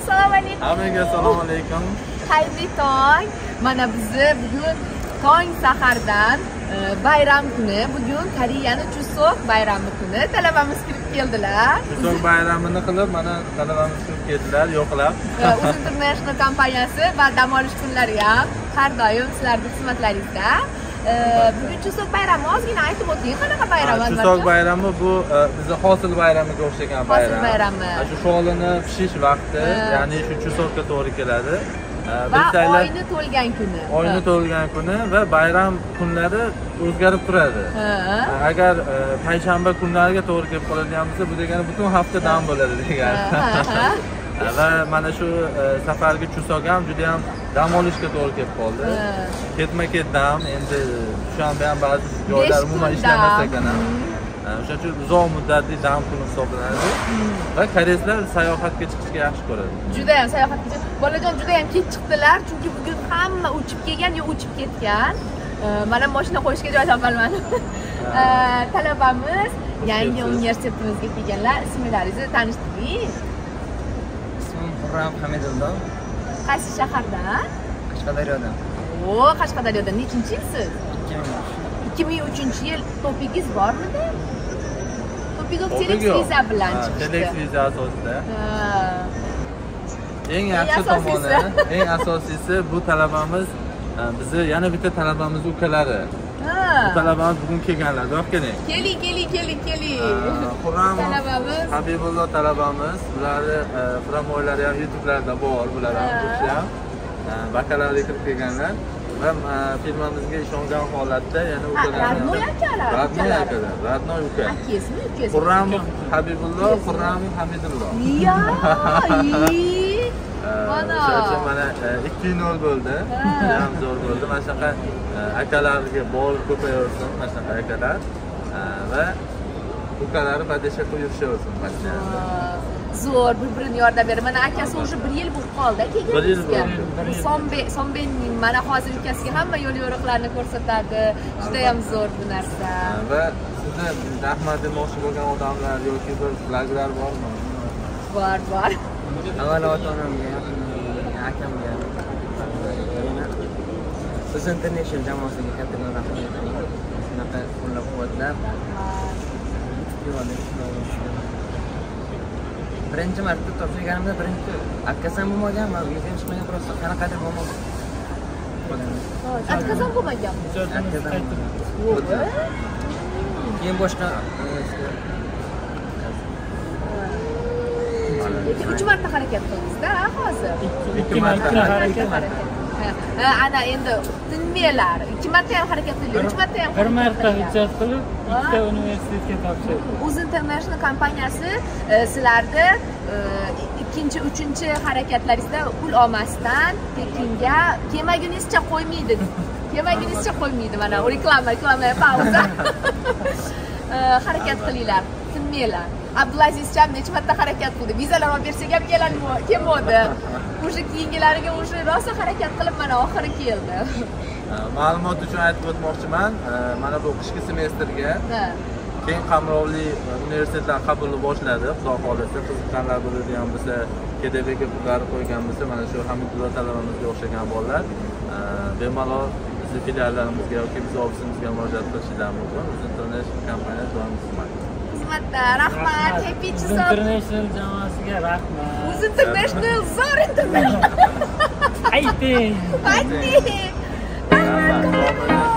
assalomu alaykum. Hammaga assalomu alaykum. Xayrli tong. Mana bizni bugun tong sahardan bayram kuni. Bugun Koreyaning Chuseok bayrami kuni. Talabamiz kirib keldilar. Chuseok bayramini qilib, mana talabamiz kirib keldilar, yo'qlab. Uzun International kompaniyasi va dam olish kunlari ham har doim sizlarning xizmatlaringizda. Bugun Chuseok bayrami ozgina aytib o'ting, qanaqa bayram? Chuseok bayrami bu bizning hosil bayramiga o'xshagan bayram. Hosil bayrami. Shu sholini pishish vaqti, ya'ni shu Chuseokga to'g'ri keladi. Va oyni to'lgan kuni. Oyni to'lgan kuni va bayram kunlari o'zgarib turadi. Agar payshanba kunlariga to'g'ri kelib qoladigan bo'lsa, bu degani butun hafta dam bo'ladi degani. Va mana shu safargi Chuseok ham juda ham dam olishga to'g'ri kelib qoldi. Ketma-ket dam, endi dushanba ham ba'zi joylar umuman ishlamas ekan. O'sha uchun uzoq muddatli dam kuni hisoblanadi. Va koreyslar sayohatga chiqishga yaxshi ko'radi. Juda ham sayohatga. Bolajon juda ham kech chiqdilar, chunki bugun hamma uchib kelgan yo uchib ketgan. Mana mashina qo'yishga joy topolmadim. Talabamiz yangi universitetimizga kelganlar. Ismlaringizni tanishtiring. Ismim Xurram Hamidullo. Qaysi shahardan? Qashqadaryodan. O, Qashqadaryodan. Nechinchi yilsiz? 2003-yil topingiz bormidi? Topingiz Telex viza bilan chiqdi. Telex viza asosida. Eng yaxshi tomoni, eng asosiysi bu talabamiz bizni yana bitta talabamiz ukalari. Bu talabamiz bugun kelganlar. Do'q keling. Keling. Xurram talabamiz. Habibullo talabamiz. Ularni promoylari ham YouTube'larda bor, bular ham ko'pchi ham. Bakalavriga kirib kelganlar. Va firmamizga ishongan holatda yana ukalarni Radnoy uka. Akasimi? Xurram Habibullo, Xurram Hamidullo. Mana. Mana 2-0 bo'ldi. Ham zo'r bo'ldi. Mana shunaqa akalarga bor ko'payaversin, mana shunaqa akalar. Va ukalari badasha qo'yib yurishaversin mashinada. Zo'r, bir-birini yordam beradi. Mana akasi уже 1 yil bo'lib qoldi kelganingizga. Sombenning mana hozir ukasiga hamma yo'l yo'riqlarni ko'rsatadi. Juda ham zo'r bu narsa. Va sizga rahmat demoqchi bo'lgan odamlar yoki bir bloglar bormi? Bor. Avvalo ota-onamga, akamga, Uzun International jamoasiga kattadan rahmat aytaman. Shunaqa qo'llab-quvvatlab, birinchi marta topshirganimda birinchi откazam bo'lmagan, men uyga ham chiqmagan, просто qanaqadir bo'lmagan. Откazam bo'lmaganmi? Keyin boshqa 3 marta harakat qildingiz-da, hozir. 2 marta harakat. Ana endi tinmelar. 2 marta ham harakat qildingiz, 3 marta ham. 1 marta hujjat qilib, 2 universitetga topshirdim. Uzun International kompaniyasi sizlarni ikkinchi, uchinchi harakatlaringizda pul olmasdan Pekinga kemagunizcha qo'ymaydi. Mana reklama pauza. Harakat qilinglar, tinmanglar. Abdulazizcham necha marta harakat qildi. Vizalar olib bersak ham kelmadi. O'sha keyingilariga o'sha rosa harakat qilib mana oxiri keldi. Ma'lumot uchun aytib o'tmoqchiman. Mana bu qishki semestrga keng qamrovli universitetlar qabulni boshladi. Xudo xolisa, qiziqqanlar bo'ladigan bo'lsa, KDBga pullari qo'ygan bo'lsa, mana shu Hamidullo talabamizga o'xshagan bolalar bemalol bizning filiallarimizga yoki bizning ofisimizga murojaat qilishlari mumkin. Uzun International kompaniya doim xizmatda. Rahmat, Happy Chuseok International jamoasiga rahmat. Uzun International zo'r International. Ayting. Rahmat.